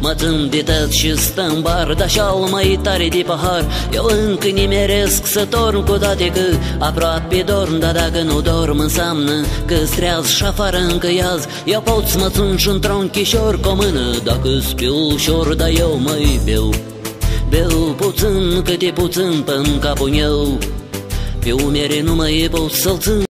Mă țin de tăt și stă în bar, dar și-al mai tare de pahar. Eu încă nimeresc să torn, cu toate că aproape dorm. Dar dacă nu dorm înseamnă că-s treaz și afară încă iaz. Eu pot să mă țin și într-o închișor cu o mână, dacă-s pe ușor, dar eu mai beau. Beau puțin câte puțin până capul meu, pe umere nu mai pot să-l țin.